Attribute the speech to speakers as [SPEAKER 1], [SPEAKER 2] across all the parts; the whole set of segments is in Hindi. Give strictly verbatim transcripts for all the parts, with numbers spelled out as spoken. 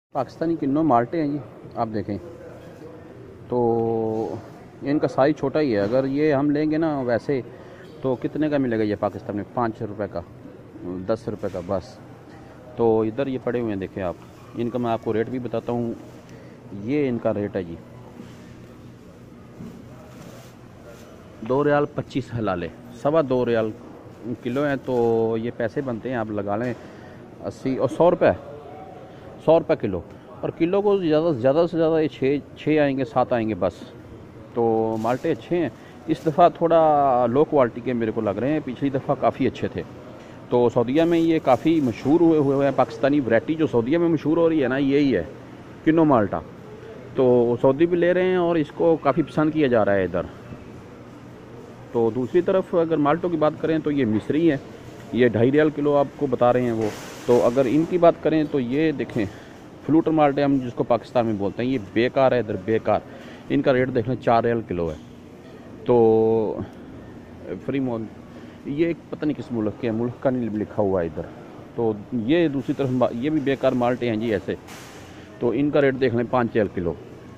[SPEAKER 1] पाकिस्तानी किन्नौ माल्टे हैं जी, आप देखें तो इनका साइज़ छोटा ही है। अगर ये हम लेंगे ना वैसे तो कितने का मिलेगा ये पाकिस्तान में? पाँच रुपये का, दस रुपये का बस। तो इधर ये पड़े हुए हैं, देखें आप। इनका मैं आपको रेट भी बताता हूँ। ये इनका रेट है जी दो रियाल पच्चीस हलाले, सवा दो रियाल किलो हैं। तो ये पैसे बनते हैं, आप लगा लें अस्सी और सौ रुपये सौ रुपये किलो। और किलो को ज़्यादा ज़्यादा से ज़्यादा ये छः छः आएंगे, सात आएंगे बस। तो माल्टे अच्छे हैं। इस दफ़ा थोड़ा लो क्वालिटी के मेरे को लग रहे हैं, पिछली दफ़ा काफ़ी अच्छे थे। तो सऊदीया में ये काफ़ी मशहूर हुए हुए हैं। पाकिस्तानी वैरायटी जो सऊदीया में मशहूर हो रही है ना, यही है किन्नौ माल्टा। तो सऊदी भी ले रहे हैं और इसको काफ़ी पसंद किया जा रहा है इधर। तो दूसरी तरफ अगर माल्टों की बात करें तो ये मिस्री है, ये ढाई रियाल किलो आपको बता रहे हैं वो। तो अगर इनकी बात करें तो ये देखें फ्लूटर माल्टे हम जिसको पाकिस्तान में बोलते हैं, ये बेकार है इधर, बेकार। इनका रेट देख लें चार रियाल किलो है। तो फ्री मोल ये पता नहीं किस मुल्क के है, मुल्क का नहीं लिखा हुआ है इधर। तो ये दूसरी तरफ ये भी बेकार माल्टे हैं जी ऐसे। तो इनका रेट देख लें पाँच रियाल किलो।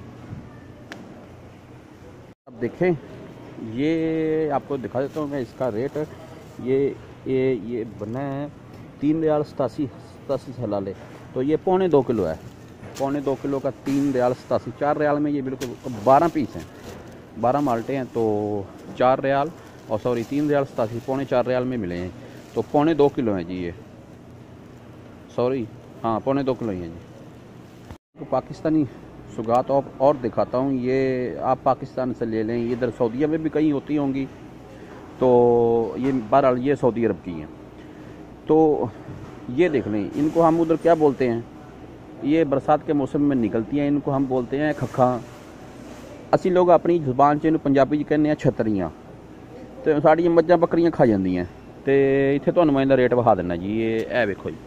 [SPEAKER 1] अब देखें, ये आपको दिखा देता हूँ मैं इसका रेट। ये ये ये बना है तीन रियाल सतासी सतासी हलाले। तो ये पौने दो किलो है, पौने दो किलो का तीन रियाल सतासी। चार रियाल में ये बिल्कुल बारह पीस हैं, बारह माल्टे हैं। तो चार रियाल और सॉरी तीन रियाल सतासी, पौने चार रियाल में मिले हैं। तो पौने दो किलो हैं जी ये, सॉरी हाँ पौने दो किलो ही हैं जी। तो पाकिस्तानी सुगात और, और दिखाता हूँ। ये आप पाकिस्तान से ले लें, इधर सऊदीया में भी कहीं होती होंगी। तो ये बहरहाल ये सऊदी अरब की हैं। तो ये देख लें, इनको हम उधर क्या बोलते हैं, ये बरसात के मौसम में निकलती हैं, इनको हम बोलते हैं खखा। असी लोग अपनी जुबान च पंजाबी च कहने छतरियाँ। तो साड़ियाँ मज्जां बकरियाँ खा जांदियां। तो इत्थे तुहानूं मैं इहदा रेट विखा दिंदा जी। ये ए वेखो जी,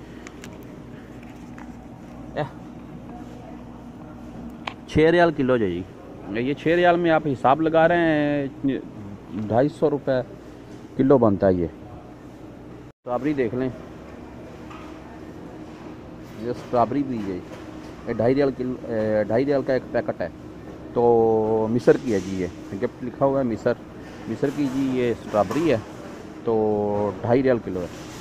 [SPEAKER 1] छः रियाल किलो जी। ये छः रियाल में आप हिसाब लगा रहे हैं, ढाई सौ रुपये किलो बनता है ये। स्ट्रॉबेरी देख लें, ये स्ट्रॉबेरी भी है, ये ढाई रियाल किलो, ढाई रियाल का एक पैकेट है। तो मिस्र की है जी, ये गिफ्ट लिखा हुआ है मिस्र मिस्र की जी। ये स्ट्रॉबेरी है तो ढाई रियाल किलो है।